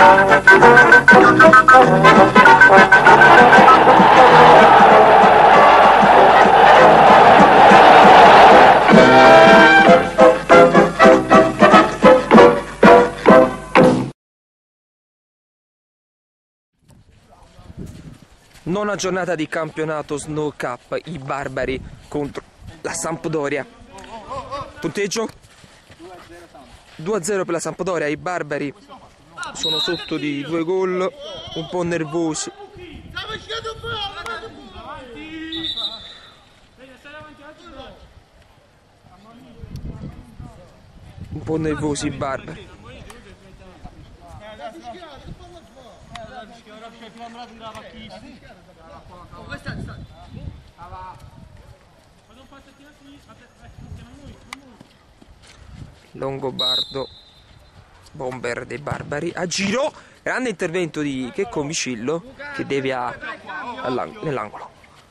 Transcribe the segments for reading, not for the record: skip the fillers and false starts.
Nona giornata di campionato Snow Cup, i Barbari contro la Sampdoria. Punteggio 2-0 per la Sampdoria. I Barbari sono sotto di 2 gol, un po' nervosi. Un po' nervosi i Barbari. Longobardo, bomber dei Barbari, a giro, grande intervento di Checco Micillo che devia nell'angolo.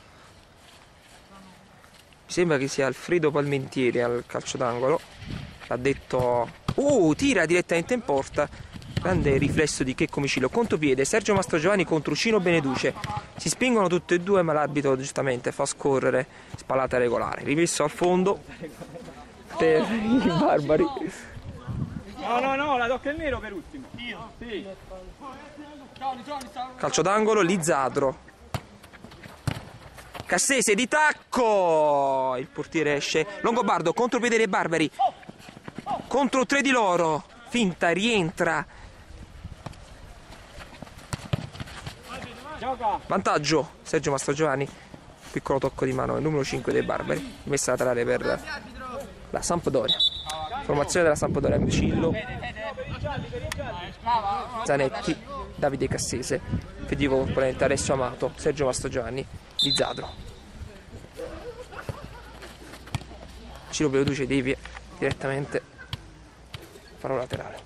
Mi sembra che sia Alfredo Palmentieri al calcio d'angolo, l'ha detto, tira direttamente in porta, grande riflesso di Checco Micillo, contropiede, Sergio Mastrogiovanni contro Cino Beneduce, si spingono tutte e due ma l'arbitro giustamente fa scorrere, spallata regolare, rimesso al fondo per i Barbari. No, la tocca il nero per ultimo. Io? Sì. Calcio d'angolo, Lizzadro. Cassese di tacco! Il portiere esce. Longobardo, contropiede dei Barbari. Contro 3 di loro. Finta, rientra. Vantaggio, Sergio Mastrogiovanni. Piccolo tocco di mano, il numero 5 dei Barbari. Messa laterale per la Sampdoria. Formazione della Sampdoria: Micillo, Zanetti, Davide Cassese, effettivo componente Alessio Amato, Sergio Mastrogiovanni, Lizzadro. Ciro Beneduce devia direttamente farò laterale.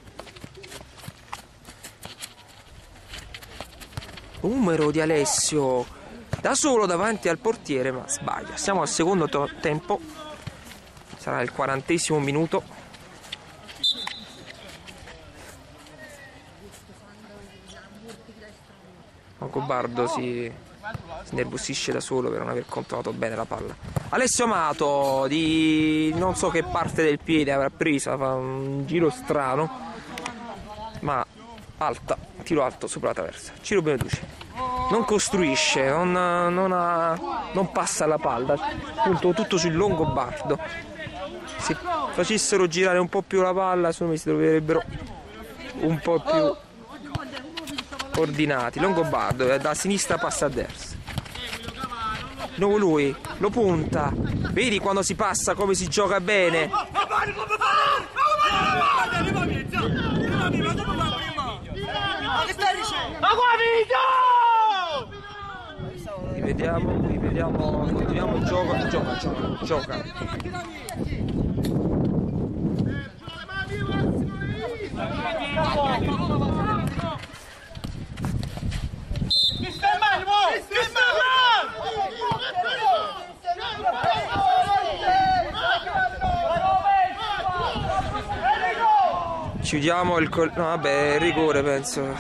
Numero di Alessio da solo davanti al portiere, ma sbaglia. Siamo al secondo tempo, sarà il 40° minuto. Longobardo si nervosisce da solo per non aver controllato bene la palla. Alessio Amato di non so che parte del piede avrà presa, fa un giro strano, ma alta, tiro alto sopra la traversa. Ciro Beneduce non costruisce, non passa la palla, punto tutto sul Longobardo. Se facessero girare un po' più la palla, secondo me si troverebbero un po' più ordinati. Longobardo da sinistra passa a destra. Di nuovo lui lo punta. Vedi quando si passa come si gioca bene. Rivediamo, continuiamo il gioco, gioca. Chiudiamo il no, vabbè, rigore penso.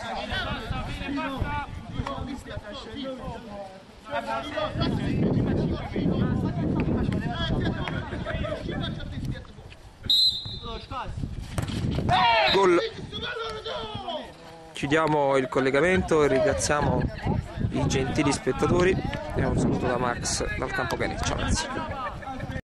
Gol. Chiudiamo il collegamento e ringraziamo i gentili spettatori e un saluto da Max dal campo Caneccia. Ciao ragazzi.